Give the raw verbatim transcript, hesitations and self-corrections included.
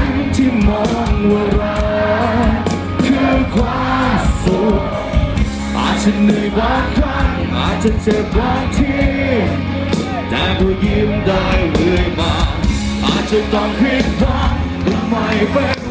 นที่มองว่าเราคือความสุขอาจจะเหนื่อยบางครั้งอาจจะเจ็บบางทีแต่ก็ยิ้มได้เรื่อยมาอาจจะต้องผิดหวังหรือไม่เป็น